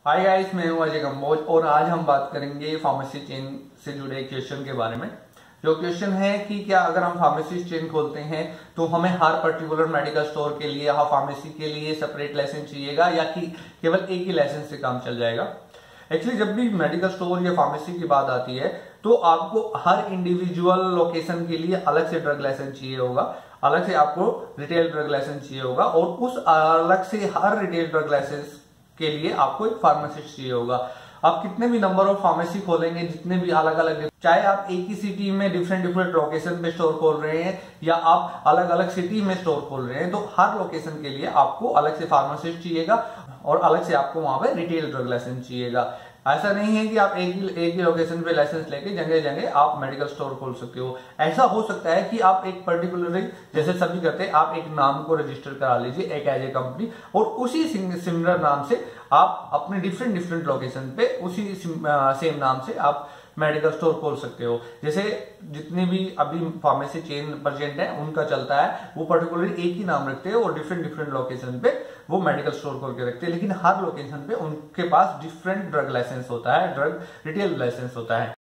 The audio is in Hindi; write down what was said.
हाय गाइस, मैं हूं अजय कंबोज और आज हम बात करेंगे फार्मेसी चेन से जुड़े क्वेश्चन के बारे में। जो क्वेश्चन है कि क्या अगर हम फार्मेसी चेन खोलते हैं तो हमें हर पर्टिकुलर मेडिकल स्टोर के लिए या फार्मेसी के लिए सेपरेट लाइसेंस चाहिएगा या कि केवल एक ही लाइसेंस से काम चल जाएगा। एक्चुअली जब भी मेडिकल स्टोर या फार्मेसी की बात आती है तो आपको हर इंडिविजुअल लोकेशन के लिए अलग से ड्रग लाइसेंस चाहिए होगा, अलग से आपको रिटेल ड्रग लाइसेंस चाहिए होगा और उस अलग से हर रिटेल ड्रग लाइसेंस के लिए आपको एक फार्मासिस्ट चाहिए होगा। आप कितने भी नंबर ऑफ फार्मेसी खोलेंगे, जितने भी अलग अलग, चाहे आप एक ही सिटी में डिफरेंट लोकेशन पे स्टोर खोल रहे हैं या आप अलग अलग सिटी में स्टोर खोल रहे हैं, तो हर लोकेशन के लिए आपको अलग से फार्मासिस्ट चाहिएगा और अलग से आपको वहां पे रिटेल ड्रग लाइसेंस चाहिएगा। ऐसा नहीं है कि आप एक ही लोकेशन पे लाइसेंस लेके जगह जगह आप मेडिकल स्टोर खोल सकते हो। ऐसा हो सकता है कि आप एक पर्टिकुलरली, जैसे सभी करते हैं, आप एक नाम को रजिस्टर करा लीजिए एक एज ए कंपनी और उसी सिमिलर नाम से आप अपने डिफरेंट लोकेशन पे उसी सेम नाम से आप मेडिकल स्टोर खोल सकते हो। जैसे जितने भी अभी फार्मेसी चेन प्रेजेंट है उनका चलता है, वो पर्टिकुलरली एक ही नाम रखते हैं और डिफरेंट लोकेशन पे वो मेडिकल स्टोर खोल के रखते हैं, लेकिन हर लोकेशन पे उनके पास डिफरेंट ड्रग लाइसेंस होता है, ड्रग रिटेल लाइसेंस होता है।